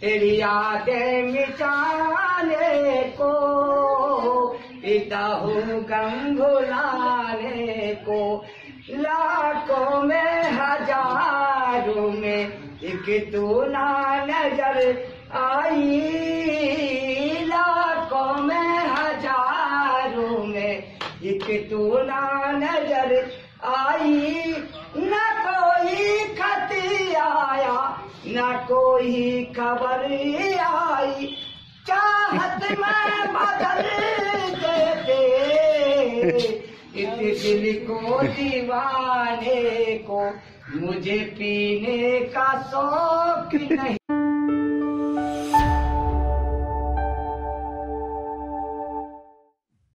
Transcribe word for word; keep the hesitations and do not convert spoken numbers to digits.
यादें मिटाने को, पीता हूँ गम भुलाने को। लाखों में हजारों में एक तू ना नजर आई, लाखों में हजारों में एक तू ना नजर आई। न कोई खत आया न कोई खबर आई, चाहत में बदल देते इस दिल को दीवाने को। मुझे पीने का शौक नहीं।